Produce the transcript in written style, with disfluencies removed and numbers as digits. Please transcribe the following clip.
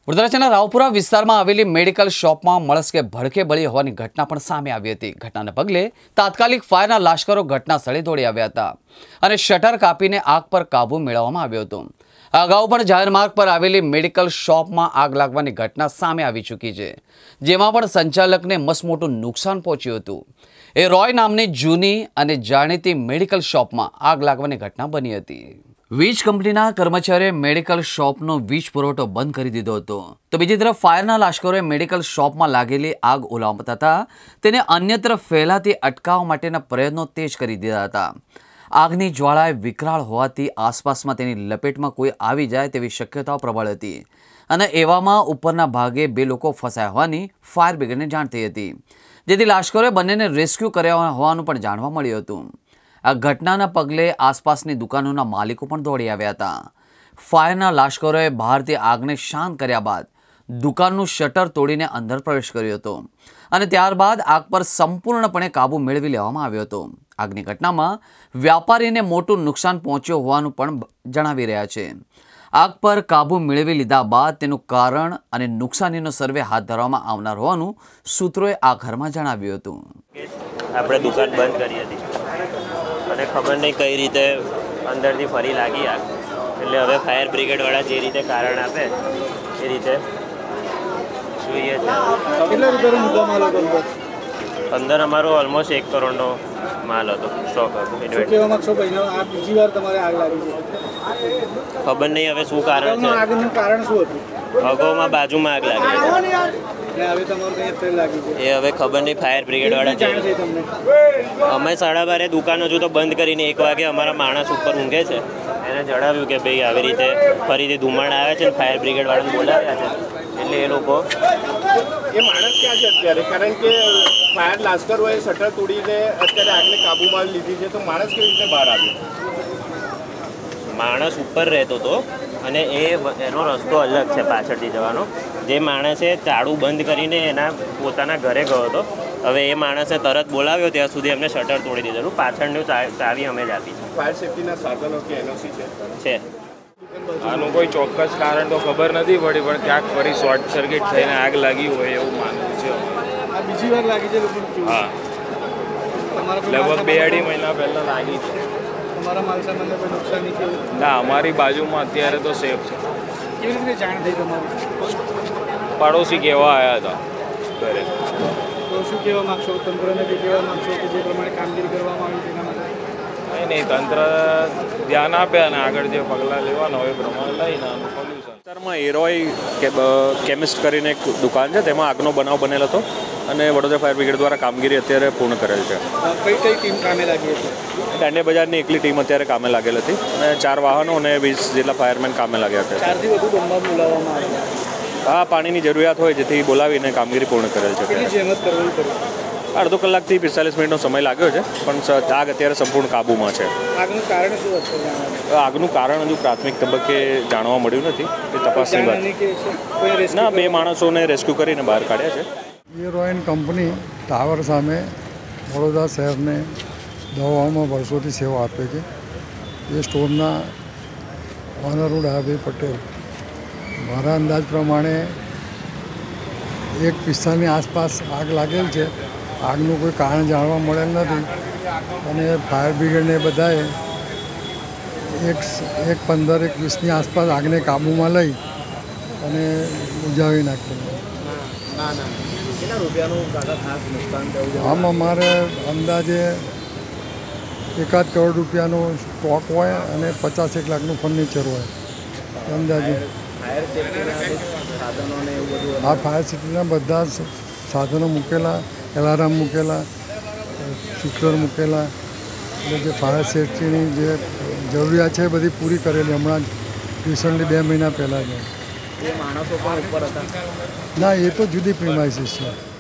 વડોદરાના રાવપુરા વિસ્તારમાં આવેલી મેડિકલ શોપમાં મળસ્કે ભડકે બળી હોવાની ઘટના પણ સામે આવી હતી। ઘટનાને પગલે તાત્કાલિક ફાયરના લાશ્કરો ઘટના સ્થળે દોડી આવ્યા હતા અને શટર કાપીને આગ પર કાબુ મેળવવામાં આવ્યો હતો। અગાઉ પણ જાહેર માર્ગ પર આવેલી મેડિકલ શોપમાં આગ લાગવાની ઘટના સામે આવી ચૂકી છે, જેમાં પણ સંચાલકને મસમોટું નુકસાન પહોંચ્યું હતું। એ રોય નામની જૂની અને જાણીતી મેડિકલ શોપમાં આગ લાગવાની ઘટના બની હતી। વીજ કંપનીના કર્મચારીઓએ મેડિકલ શોપનો વીજ પુરવઠો બંધ કરી દીધો હતો, તો બીજી તરફ ફાયરના લાશ્કરોએ મેડિકલ શોપમાં લાગેલી આગ ઓલવતા તેને અન્યત્ર ફેલાતી અટકાવવા માટેના પ્રયત્નો તેજ કરી દીધા હતા। આગની જ્વાળાએ વિકરાળ હોવાથી આસપાસમાં તેની લપેટમાં કોઈ આવી જાય તેવી શક્યતાઓ પ્રબળ હતી અને એવામાં ઉપરના ભાગે બે લોકો ફસાયા હોવાની ફાયર બ્રિગેડને જાણ થઈ હતી, જેથી લાશ્કરોએ બંનેને રેસ્ક્યુ કર્યા હોવાનું પણ જાણવા મળ્યું હતું। આ ઘટનાના પગલે આસપાસની દુકાનોના માલિકો પણ દોડી આવ્યા હતા। ફાયરના લાશ્કરોએ બહારથી આગને શાંત કર્યા બાદ દુકાનનું શટર તોડીને અંદર પ્રવેશ કર્યો હતો અને ત્યારબાદ આગ પર સંપૂર્ણપણે કાબુ મેળવી લેવામાં આવ્યો હતો। આગની ઘટનામાં વ્યાપારીને મોટું નુકસાન પહોંચ્યું હોવાનું પણ જણાવી રહ્યા છે। આગ પર કાબુ મેળવી લીધા બાદ તેનું કારણ અને નુકસાનીનો સર્વે હાથ ધરવામાં આવનાર હોવાનું સૂત્રોએ આ ઘરમાં જણાવ્યું હતું। આપણે દુકાન બંધ કરી હતી અને ખબર નહીં કઈ રીતે અંદરથી ફરી લાગી આગ, એટલે હવે ફાયર બ્રિગેડવાળા જે રીતે કારણ આપે એ રીતે જોઈએ છે। કેટલા રૂપિયાનો મુદ્દા માલ હતો અંદર અમારો ઓલમોસ્ટ 1 કરોડનો માલ હતો, સ્ટોક હતો। કેવા માંગશો ભાઈ, આ બીજી વાર તમારે આગ લાગી છે? ખબર નહીં હવે શું કારણ છે। આગનું કારણ શું હતું? અગાઉમાં બાજુમાં આગ લાગી અને હવે તમારું કઈ ફેર લાગી છે એ હવે ખબર નહીં, ફાયર બ્રિગેડવાળા જાણ છે તમને? અમે 12:30 દુકાન હજુ તો બંધ કરીને 1 વાગે અમારા માણસ ઉપર ઊંઘે છે, એને જણાવ્યું કે ભાઈ આવી રીતે ફરીથી ધુમાડ આવે છે, ફાયર બ્રિગેડવાળાને બોલાવ્યા છે, એટલે એ લોકો એ માણસ ક્યાં છે અત્યારે? કારણ કે ફાયર લાશ્કરોએ શટર તોડીને અત્યારે આગને કાબૂમાં લીધી છે, તો માણસ કેવી રીતે બહાર આવ્યો? માણસ ઉપર રહેતો હતો અને એનો રસ્તો અલગ છે પાછળથી જવાનો। જે માણસે ચાળું બંધ કરીને એના પોતાના ઘરે ગયો હતો, હવે એ માણસે તરત બોલાવ્યો ત્યાં સુધી એમને શટર તોડી દીધેલું, પાછળનું ચાવી અમે જ આપી છે। ફાયર સેફ્ટીના સાધનો કે એનઓસી છે? આનું કોઈ ચોક્કસ કારણ તો ખબર નથી પડી, પણ ક્યાંક ફરી શોર્ટ સર્કિટ થઈને આગ લાગી હોય એવું માનવું છે। આ બીજી વાર લાગી છે લોકો? હા, લગભગ 2-2.5 મહિના પહેલાં લાગી છે। તમારા માલ સામાનને કોઈ નુકસાની કે? ના, અમારી બાજુમાં અત્યારે તો સેફ છે। કેવી રીતે જાણ થઈ તમારી? પાડોશી કહેવા આવ્યા હતા ઘરે। તો શું કહેવા માગશો તંત્રને, કે કહેવા માગશો કે જે પ્રમાણે કામગીરી કરવામાં આવી તેના માટે? નહીં, તંત્ર ધ્યાન આપે અને આગળ જે પગલાં લેવાના હોય એ પ્રમાણે લઈને આનું સોલ્યુશન। વિસ્તારમાં એરોય કેમિસ્ટ કરીને એક દુકાન છે, તેમાં આગનો બનાવ બનેલ હતો અને વડોદરા ફાયર બ્રિગેડ દ્વારા કામગીરી અત્યારે પૂર્ણ કરેલ છે। કઈ કઈ ટીમ કામે લાગી હતી? દાંડિયા બજારની એકલી ટીમ અત્યારે કામે લાગેલ હતી અને 4 વાહનો અને 20 જેટલા ફાયરમેન કામે લાગ્યા હતા। 4 થી વધુ બંબા બોલાવવામાં આવ્યા? હા, પાણીની જરૂરિયાત હોય જેથી બોલાવીને કામગીરી પૂર્ણ કરેલ છે। કેટલી જહેમત કરવી પડી? અડધો કલાકથી 45 મિનિટનો સમય લાગ્યો છે, પણ આગ અત્યારે સંપૂર્ણ કાબૂમાં છે। આગનું કારણ શું હતું? આગનું કારણ હજુ પ્રાથમિક તબક્કે જાણવા મળ્યું નથી, એ તપાસની વાત। ના, 2 માણસોને રેસ્ક્યુ કરીને બહાર કાઢ્યા છે। એ રોયન કંપની ટાવર સામે વડોદરા શહેરને દવાઓમાં વર્ષોથી સેવા આપે છે। એ સ્ટોરના ઓનર હું ડાયાભાઈ પટેલ, મારા અંદાજ પ્રમાણે 1:45 આસપાસ આગ લાગેલ છે। આગનું કોઈ કારણ જાણવા મળેલ નથી અને ફાયર બ્રિગેડને બધાએ 1:15-1:20ની આસપાસ આગને કાબૂમાં લઈ અને બુઝાવી નાખેલ। કેટલા રૂપિયાનું ખાસ નુકસાન થયું? આમ અમારે અંદાજે 1 કરોડ રૂપિયાનો સ્ટોક હોય અને 50-1 લાખનું ફર્નિચર હોય અંદાજે। ફાયર સેફ્ટીના સાધનોને એવું બધું? આ ફાયર સેફ્ટીના બધા સાધનો મૂકેલા, એલાર્મ મૂકેલા, શૂટર મૂકેલા, એટલે જે ફાયર સેફ્ટીની જે જરૂરિયાત છે એ બધી પૂરી કરેલી હમણાં જ રિસન્ટલી 2 મહિના પહેલાં જ। એ માણસો પણ ઉપર હતા? ના, એ તો જુદી પ્રિમાઇસીસ છે।